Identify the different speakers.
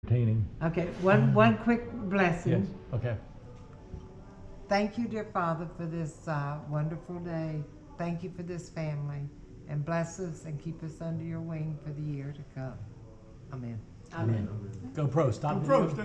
Speaker 1: Entertaining.
Speaker 2: Okay, one quick blessing.
Speaker 1: Yes, okay.
Speaker 2: Thank you, dear Father, for this wonderful day. Thank you for this family. And bless us and keep us under your wing for the year to come. Amen.
Speaker 1: Amen. GoPro, stop
Speaker 3: Go
Speaker 1: video.
Speaker 3: Pros.